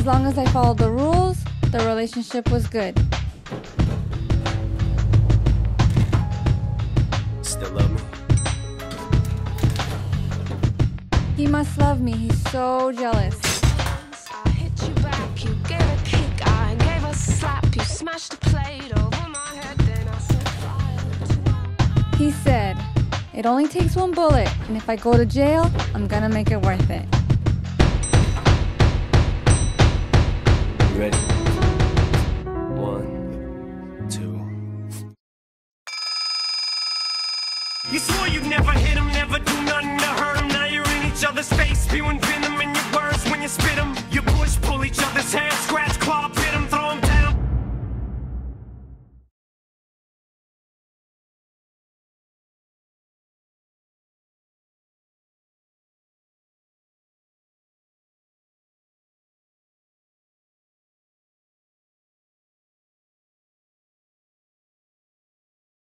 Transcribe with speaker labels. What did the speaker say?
Speaker 1: long as I followed the rules, the relationship was good.
Speaker 2: Still love me?
Speaker 1: He must love me, he's so jealous.
Speaker 3: I hit you back, you gave a kick, I gave a slap, you smashed a plate over my head, then I set fire to.
Speaker 1: He said, it only takes one bullet, and if I go to jail, I'm gonna make it worth it.
Speaker 2: You ready? 1, 2. You swore you'd never hit him, never do nothing to hurt him. Now you're in each other's face, spewing venom in your words when you spit 'em.